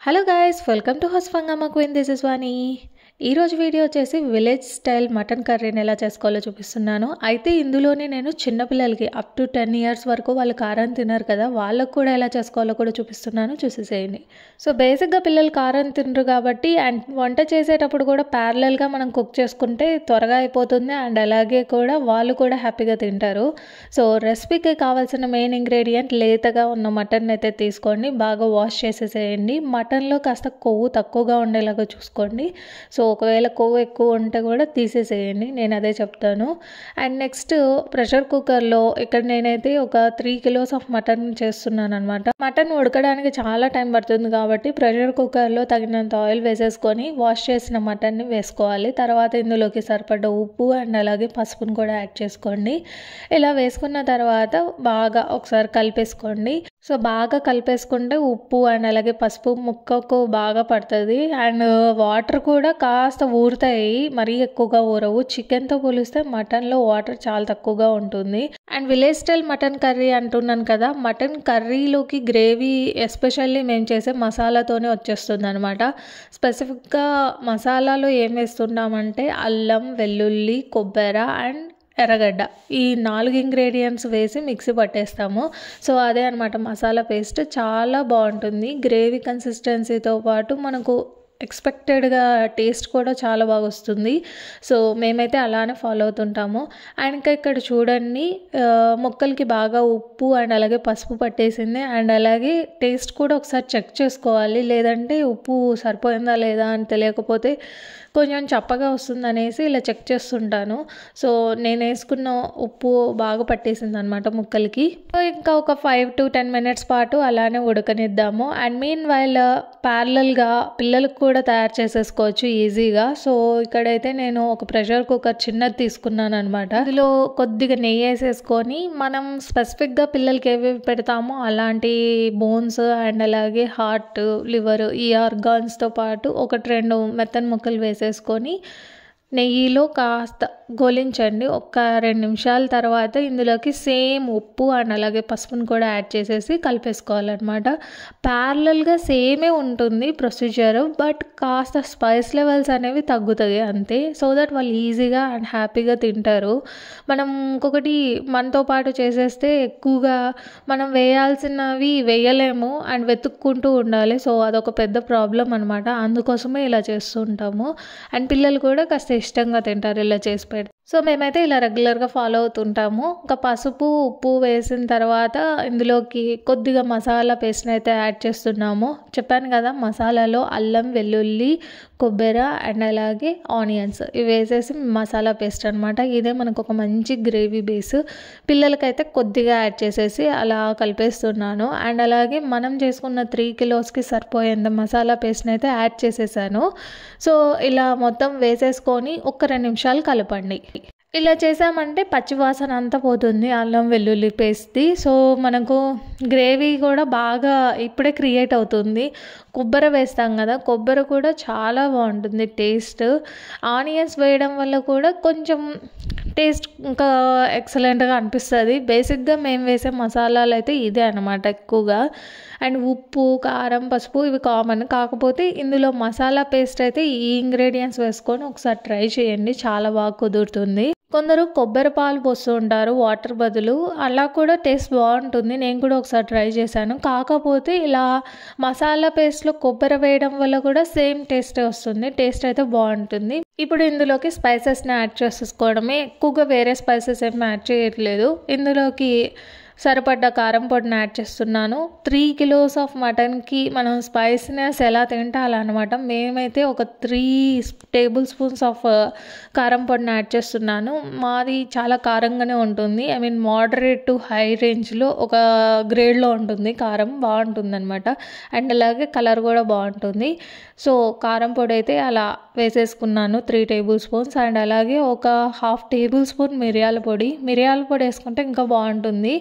Hello guys, welcome to హస్ఫంగమ్మ క్వీన్. This is Vani. ఈరోజు వీడియో వచ్చేసి విలేజ్ స్టైల్ మటన్ కర్రీని ఎలా చేసుకోవాలో చూపిస్తున్నాను. అయితే ఇందులోనే నేను చిన్నపిల్లలకి అప్ టు 10 years వరకు వాళ్ళు కారం తినరు కదా, వాళ్ళకు కూడా ఎలా చేసుకోవాలో కూడా చూపిస్తున్నాను, చూసేసేయండి. సో బేసిక్గా పిల్లలు కారం తినరు కాబట్టి అండ్ వంట చేసేటప్పుడు కూడా ప్యారలల్గా మనం కుక్ చేసుకుంటే త్వరగా అయిపోతుంది అండ్ అలాగే కూడా వాళ్ళు కూడా హ్యాపీగా తింటారు. సో రెసిపీకి కావాల్సిన మెయిన్ ఇంగ్రీడియంట్ లేతగా ఉన్న మటన్ అయితే తీసుకోండి, బాగా వాష్ చేసేసేయండి. మటన్లో కాస్త కొవ్వు తక్కువగా ఉండేలాగా చూసుకోండి. సో ఒకవేళ కొవ్వు ఎక్కువ ఉంటే కూడా తీసేసేయండి, నేను అదే చెప్తాను. అండ్ నెక్స్ట్ ప్రెషర్ కుక్కర్లో ఇక్కడ నేనైతే ఒక 3 kilos ఆఫ్ మటన్ చేస్తున్నాను అనమాట. మటన్ ఉడకడానికి చాలా టైం పడుతుంది కాబట్టి ప్రెషర్ కుక్కర్లో తగినంత ఆయిల్ వేసేసుకొని వాష్ చేసిన మటన్ని వేసుకోవాలి. తర్వాత ఇందులోకి సరిపడ్డ ఉప్పు అండ్ అలాగే పసుపును కూడా యాడ్ చేసుకోండి. ఇలా వేసుకున్న తర్వాత బాగా ఒకసారి కలిపేసుకోండి. సో బాగా కలిపేసుకుంటే ఉప్పు అండ్ అలాగే పసుపు ముక్కకు బాగా పడుతుంది అండ్ వాటర్ కూడా కాస్త ఊరుతాయి, మరీ ఎక్కువగా ఊరవు. చికెన్తో పోలిస్తే మటన్లో వాటర్ చాలా తక్కువగా ఉంటుంది. And village style mutton curry అంటున్నాను కదా, మటన్ కర్రీలోకి గ్రేవీ ఎస్పెషల్లీ మేము చేసే మసాలాతోనే వచ్చేస్తుంది అనమాట. స్పెసిఫిక్గా మసాలాలో ఏం వేస్తున్నామంటే అల్లం, వెల్లుల్లి, కొబ్బరి అండ్ ఎర్రగడ్డ, ఈ 4 ఇంగ్రీడియంట్స్ వేసి మిక్సీ పట్టేస్తాము. సో అదే అనమాట మసాలా పేస్ట్. చాలా బాగుంటుంది. గ్రేవీ కన్సిస్టెన్సీతో పాటు మనకు ఎక్స్పెక్టెడ్గా టేస్ట్ కూడా చాలా బాగా వస్తుంది. సో మేమైతే అలానే ఫాలో అవుతుంటాము. అండ్ ఇంకా ఇక్కడ చూడండి, ముక్కలకి బాగా ఉప్పు అండ్ అలాగే పసుపు పట్టేసింది అండ్ అలాగే టేస్ట్ కూడా ఒకసారి చెక్ చేసుకోవాలి, లేదంటే ఉప్పు సరిపోయిందా లేదా అని తెలియకపోతే కొంచెం చప్పగా వస్తుంది అనేసి ఇలా చెక్ చేస్తుంటాను. సో నేను వేసుకున్న ఉప్పు బాగా పట్టేసింది అనమాట ముక్కలకి. సో ఇంకా ఒక 5 to 10 minutes పాటు అలానే ఉడకనిద్దాము. అండ్ మీన్ వైల్ ప్యారలల్గా పిల్లలకు కూడా తయారు చేసేసుకోవచ్చు ఈజీగా. సో ఇక్కడైతే నేను ఒక ప్రెషర్ కుక్కర్ చిన్నది తీసుకున్నాను అనమాట. ఇందులో కొద్దిగా నెయ్యి వేసేసుకొని మనం స్పెసిఫిక్గా పిల్లలకి ఏవేవి పెడతామో అలాంటి బోన్స్ అండ్ అలాగే హార్ట్, లివర్, ఈ ఆర్గాన్స్తో పాటు 1-2 మెత్తని ముక్కలు వేసేసుకొని నెయ్యిలో కాస్త గోలించండి. ఒక 2 నిమిషాల తర్వాత ఇందులోకి సేమ్ ఉప్పు అండ్ అలాగే పసుపును కూడా యాడ్ చేసేసి కలిపేసుకోవాలన్నమాట. ప్యారలల్గా సేమే ఉంటుంది ప్రొసీజర్, బట్ కాస్త స్పైస్ లెవెల్స్ అనేవి తగ్గుతాయి అంతే. సో దట్ వాళ్ళు ఈజీగా అండ్ హ్యాపీగా తింటారు. మనం ఇంకొకటి మనతో పాటు చేసేస్తే ఎక్కువగా మనం వేయాల్సినవి వేయలేము అండ్ వెతుక్కుంటూ ఉండాలి. సో అదొక పెద్ద ప్రాబ్లం అనమాట. అందుకోసమే ఇలా చేస్తూ ఉంటాము. అండ్ పిల్లలు కూడా కాస్త ఇష్టంగా తింటారు ఇలా చేసి పెడితే. సో మేమైతే ఇలా రెగ్యులర్గా ఫాలో అవుతుంటాము. ఇంకా పసుపు, ఉప్పు వేసిన తర్వాత ఇందులోకి కొద్దిగా మసాలా పేస్ట్ని అయితే యాడ్ చేస్తున్నాము. చెప్పాను కదా, మసాలాలో అల్లం, వెల్లుల్లి, కొబ్బరి అండ్ అలాగే ఆనియన్స్ ఇవి వేసేసి మసాలా పేస్ట్ అనమాట. ఇదే మనకు ఒక మంచి గ్రేవీ బేస్. పిల్లలకైతే కొద్దిగా యాడ్ చేసేసి అలా కలిపేస్తున్నాను. అండ్ అలాగే మనం చేసుకున్న 3 kilosకి సరిపోయేంత మసాలా పేస్ట్ని అయితే యాడ్ చేసేసాను. సో ఇలా మొత్తం వేసేసుకొని ఒక 2 నిమిషాలు కలపండి. ఇలా చేసామంటే పచ్చివాసన అంతా పోతుంది అల్లం వెల్లుల్లి పేస్ట్ది. సో మనకు గ్రేవీ కూడా బాగా ఇప్పుడే క్రియేట్ అవుతుంది. కొబ్బరి వేస్తాం కదా, కొబ్బరి కూడా చాలా బాగుంటుంది టేస్ట్. ఆనియన్స్ వేయడం వల్ల కూడా కొంచెం టేస్ట్ ఇంకా ఎక్సలెంట్గా అనిపిస్తుంది. బేసిక్గా మేము వేసే మసాలాలు అయితే ఇదే అనమాట ఎక్కువగా. అండ్ ఉప్పు, కారం, పసుపు ఇవి కామన్. కాకపోతే ఇందులో మసాలా పేస్ట్ అయితే ఈ ఇంగ్రీడియంట్స్ వేసుకొని ఒకసారి ట్రై చేయండి, చాలా బాగా కుదురుతుంది. కొందరు కొబ్బరి పాలు పోస్తూ ఉంటారు వాటర్ బదులు, అలా కూడా టేస్ట్ బాగుంటుంది. నేను కూడా ఒకసారి ట్రై చేశాను. కాకపోతే ఇలా మసాలా పేస్ట్లో కొబ్బరి వేయడం వల్ల కూడా సేమ్ టేస్టే వస్తుంది. టేస్ట్ అయితే బాగుంటుంది. ఇప్పుడు ఇందులోకి స్పైసెస్ని యాడ్ చేసేసుకోవడమే, ఎక్కువగా వేరే స్పైసెస్ ఏమి యాడ్ చేయట్లేదు. ఇందులోకి సరిపడ్డ కారం పొడిని యాడ్ చేస్తున్నాను. 3 kilos ఆఫ్ మటన్కి మనం స్పైసీనెస్ ఎలా తింటే అలా అనమాట. మేమైతే ఒక 3 tablespoons ఆఫ్ కారం పొడిని యాడ్ చేస్తున్నాను. మాది చాలా కారంగానే ఉంటుంది. I mean moderate to high రేంజ్లో ఒక గ్రేడ్లో ఉంటుంది కారం, బాగుంటుంది అనమాట. అండ్ అలాగే కలర్ కూడా బాగుంటుంది. సో కారం పొడి అయితే అలా వేసేసుకున్నాను 3 tablespoons. అండ్ అలాగే ఒక 1/2 tablespoon మిరియాల పొడి వేసుకుంటే ఇంకా బాగుంటుంది.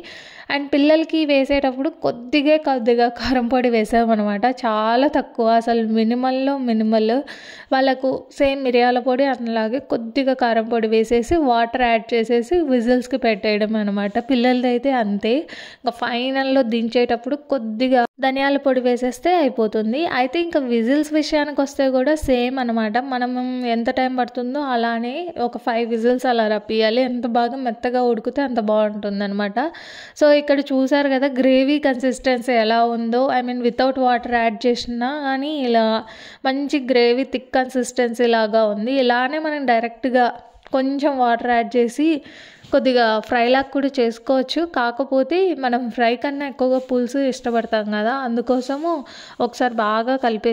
అండ్ పిల్లలకి వేసేటప్పుడు కొద్దిగా కారం పొడి వేసామన్నమాట, చాలా తక్కువ, అసలు మినిమల్. వాళ్ళకు సేమ్ మిరియాల పొడి అలాగే కొద్దిగా కారం పొడి వేసేసి వాటర్ యాడ్ చేసేసి విజిల్స్కి పెట్టేయడం అనమాట. పిల్లలది అయితే అంతే. ఇంకా ఫైనల్లో దించేటప్పుడు కొద్దిగా ధనియాల పొడి వేసేస్తే అయిపోతుంది. అయితే ఇంకా విజిల్స్ విషయానికి వస్తే కూడా సేమ్ అనమాట. మనం ఎంత టైం పడుతుందో అలానే ఒక 5 విజిల్స్ అలా రప్పియాలి. ఎంత బాగా మెత్తగా ఉడికితే అంత బాగుంటుంది అనమాట. సో ఇక్కడ చూసారు కదా గ్రేవీ కన్సిస్టెన్సీ ఎలా ఉందో, I mean without water add చేసినా కానీ ఇలా మంచి గ్రేవీ థిక్ కన్సిస్టెన్సీ లాగా ఉంది. ఇలానే మనం డైరెక్ట్గా కొంచెం వాటర్ యాడ్ చేసి కొద్దిగా ఫ్రైలాగా కూడా చేసుకోవచ్చు. కాకపోతే మనం ఫ్రై కన్నా ఎక్కువగా పులుసు ఇష్టపడతాం కదా, అందుకోసము ఒకసారి బాగా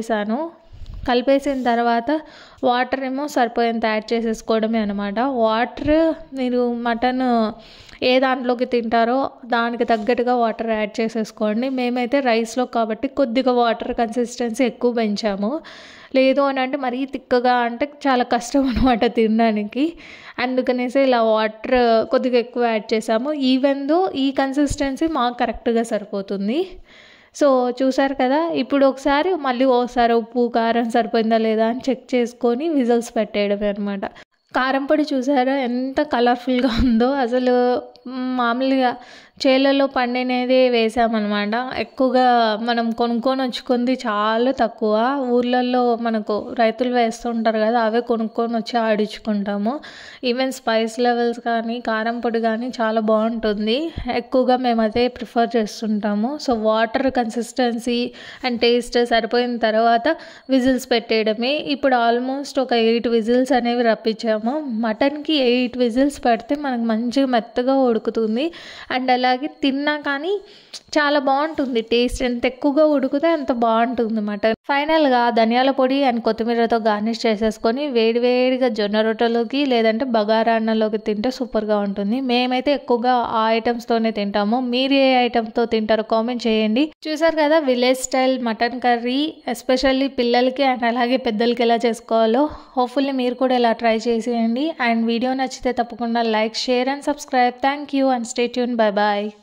కలిపేసిన తర్వాత వాటర్ ఏమో సరిపోయేంత యాడ్ చేసేసుకోవడమే అనమాట. వాటర్ మీరు మటన్ ఏ దాంట్లోకి తింటారో దానికి తగ్గట్టుగా వాటర్ యాడ్ చేసేసుకోండి. మేమైతే రైస్లో కాబట్టి కొద్దిగా వాటర్ కన్సిస్టెన్సీ ఎక్కువ పెంచాము. లేదు అని అంటే మరీ తిక్కగా అంటే చాలా కష్టం అనమాట తినడానికి. అందుకనేసి ఇలా వాటర్ కొద్దిగా ఎక్కువ యాడ్ చేసాము. ఈవెన్ దో ఈ కన్సిస్టెన్సీ మాకు కరెక్ట్గా సరిపోతుంది. సో చూసారు కదా, ఇప్పుడు మళ్ళీ ఒకసారి ఉప్పు కారం సరిపోయిందా లేదా అని చెక్ చేసుకొని విజిల్స్ పెట్టేయడమే అనమాట. కారం పొడి చూసారా ఎంత కలర్ఫుల్గా ఉందో, అసలు మామూలుగా చేలలో పండినదే వేసామన్నమాట. ఎక్కువగా మనం కొనుక్కొని వచ్చుకుంది చాలా తక్కువ. ఊర్లలో మనకు రైతులు వేస్తుంటారు కదా, అవే కొనుక్కొని వచ్చి ఆడించుకుంటాము. ఈవెన్ స్పైస్ లెవెల్స్ కానీ కారం పొడి కానీ చాలా బాగుంటుంది. ఎక్కువగా మేము అదే ప్రిఫర్ చేస్తుంటాము. So water consistency and taste సరిపోయిన తర్వాత విజిల్స్ పెట్టేయడమే. ఇప్పుడు ఆల్మోస్ట్ ఒక 8 విజిల్స్ అనేవి రప్పించాము. మటన్కి 8 విజిల్స్ పెడితే మనకు మంచిగా మెత్తగా ఉడుకుతుంది. అండ్ అలాగే తిన్నా కానీ చాలా బాగుంటుంది టేస్ట్. ఎంత ఎక్కువగా ఉడికితే అంత బాగుంటుంది మటన్. ఫైనల్గా ధనియాల పొడి అండ్ కొత్తిమీరతో గార్నిష్ చేసేసుకొని వేడివేడిగా జొన్న రొట్టెలోకి లేదంటే బగారా అన్నంలోకి తింటే సూపర్గా ఉంటుంది. మేమైతే ఎక్కువగా ఆ ఐటమ్స్తోనే తింటాము. మీరు ఏ ఐటమ్తో తింటారో కామెంట్ చేయండి. చూసారు కదా village style mutton curry, especially పిల్లలకి అండ్ అలాగే పెద్దలకి ఎలా చేసుకోవాలో. హోప్ఫుల్లీ మీరు కూడా ఇలా ట్రై చేసేయండి. అండ్ వీడియో నచ్చితే తప్పకుండా like, share and subscribe. Thank you and stay tune. Bye bye.